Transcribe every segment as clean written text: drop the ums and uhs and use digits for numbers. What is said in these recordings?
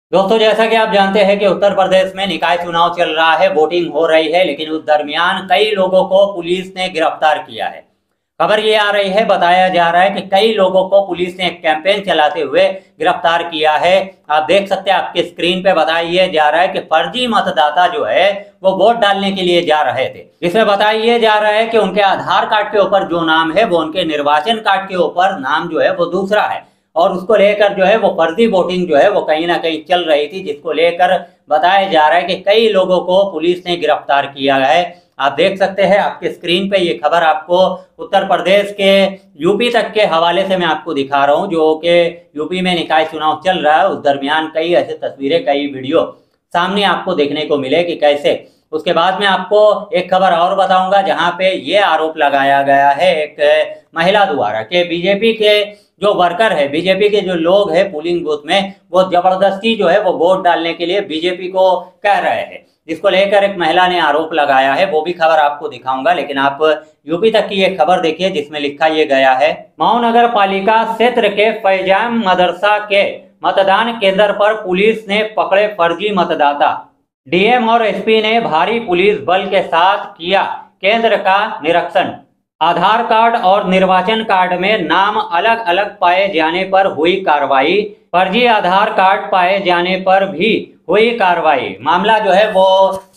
दोस्तों, जैसा कि आप जानते हैं कि उत्तर प्रदेश में निकाय चुनाव चल रहा है, वोटिंग हो रही है, लेकिन उस दरमियान कई लोगों को पुलिस ने गिरफ्तार किया है। खबर ये आ रही है, बताया जा रहा है कि कई लोगों को पुलिस ने एक कैंपेन चलाते हुए गिरफ्तार किया है। आप देख सकते हैं, आपके स्क्रीन पे बताया जा रहा है कि फर्जी मतदाता जो है वो वोट डालने के लिए जा रहे थे। इसमें बताया जा रहा है कि उनके आधार कार्ड के ऊपर जो नाम है वो उनके निर्वाचन कार्ड के ऊपर नाम जो है वो दूसरा है, और उसको लेकर जो है वो फर्जी वोटिंग जो है वो कहीं ना कहीं चल रही थी, जिसको लेकर बताया जा रहा है कि कई लोगों को पुलिस ने गिरफ्तार किया है। आप देख सकते हैं आपके स्क्रीन पे ये खबर, आपको उत्तर प्रदेश के यूपी तक के हवाले से मैं आपको दिखा रहा हूं, जो कि यूपी में निकाय चुनाव चल रहा है। उस दरमियान कई ऐसे तस्वीरें, कई वीडियो सामने आपको देखने को मिले कि कैसे। उसके बाद में आपको एक खबर और बताऊंगा जहां पे ये आरोप लगाया गया है एक महिला द्वारा कि बीजेपी के जो वर्कर है, बीजेपी के जो लोग हैं पोलिंग बूथ में, वो जबरदस्ती जो है वो वोट डालने के लिए बीजेपी को कह रहे हैं, जिसको लेकर एक महिला ने आरोप लगाया है। वो भी खबर आपको दिखाऊंगा, लेकिन आप यूपी तक की एक खबर देखिए जिसमें लिखा ये गया है। मऊ नगर पालिका क्षेत्र के फैजाम मदरसा के मतदान केंद्र पर पुलिस ने पकड़े फर्जी मतदाता। डीएम और एसपी ने भारी पुलिस बल के साथ किया केंद्र का निरीक्षण। आधार कार्ड और निर्वाचन कार्ड में नाम अलग अलग पाए जाने पर हुई कार्रवाई। फर्जी आधार कार्ड पाए जाने पर भी हुई कार्रवाई। मामला जो है वो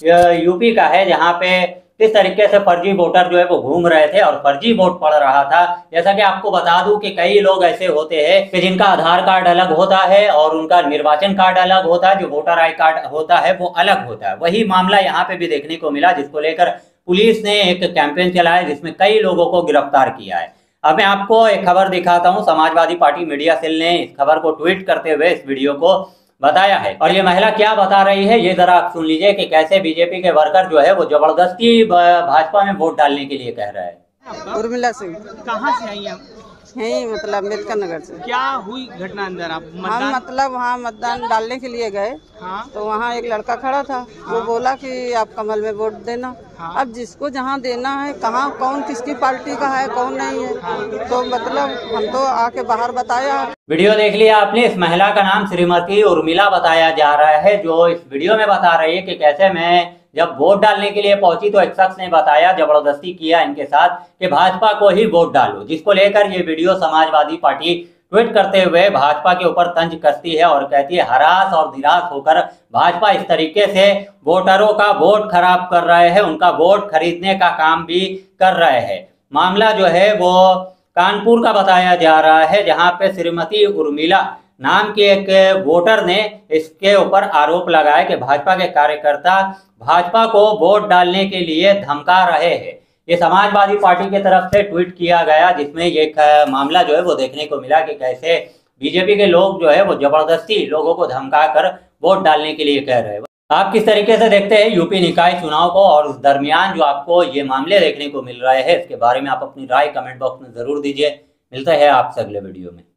यूपी का है, जहां पे किस तरीके से फर्जी वोटर जो है वो घूम रहे थे और फर्जी वोट पड़ रहा था। जैसा कि आपको बता दूं कि कई लोग ऐसे होते हैं कि जिनका आधार कार्ड अलग होता है और उनका निर्वाचन कार्ड अलग होता है, जो वोटर आई कार्ड होता है वो अलग होता है। वही मामला यहाँ पे भी देखने को मिला, जिसको लेकर पुलिस ने एक कैंपेन चलाया जिसमें कई लोगों को गिरफ्तार किया है। अब मैं आपको एक खबर दिखाता हूं। समाजवादी पार्टी मीडिया सेल ने इस खबर को ट्वीट करते हुए इस वीडियो को बताया है, और ये महिला क्या बता रही है ये जरा आप सुन लीजिए कि कैसे बीजेपी के वर्कर जो है वो जबरदस्ती भाजपा में वोट डालने के लिए कह रहा है। उर्मिला सिंह। कहाँ से आई आप? यही मतलब अम्बेडकर नगर से। क्या हुई घटना अंदर? आप हम मतलब वहाँ मतदान डालने के लिए गए। हाँ। तो वहाँ एक लड़का खड़ा था। वो बोला कि आप कमल में वोट देना। हाँ। अब जिसको जहाँ देना है, कहाँ कौन किसकी पार्टी का है कौन नहीं है। हाँ। तो मतलब हम तो आके बाहर बताया। वीडियो देख लिया आपने। इस महिला का नाम श्रीमती उर्मिला बताया जा रहा है, जो इस वीडियो में बता रही है कि कैसे मैं जब वोट डालने के लिए पहुंची तो एक शख्स ने बताया, जबरदस्ती किया इनके साथ कि भाजपा को ही वोट डालो, जिसको लेकर ये वीडियो समाजवादी पार्टी ट्वीट करते हुए भाजपा के ऊपर तंज कसती है और कहती है हरास और निराश होकर भाजपा इस तरीके से वोटरों का वोट खराब कर रहे हैं, उनका वोट खरीदने का काम भी कर रहे हैं। मामला जो है वो कानपुर का बताया जा रहा है, जहां पे श्रीमती उर्मिला नाम के एक वोटर ने इसके ऊपर आरोप लगाया कि भाजपा के कार्यकर्ता भाजपा को वोट डालने के लिए धमका रहे हैं। ये समाजवादी पार्टी की तरफ से ट्वीट किया गया, जिसमें ये मामला जो है वो देखने को मिला कि कैसे बीजेपी के लोग जो है वो जबरदस्ती लोगों को धमका कर वोट डालने के लिए कह रहे हैं। आप किस तरीके से देखते हैं यूपी निकाय चुनाव को, और उस दरमियान जो आपको ये मामले देखने को मिल रहे हैं इसके बारे में आप अपनी राय कमेंट बॉक्स में जरूर दीजिए। मिलते हैं आपसे अगले वीडियो में।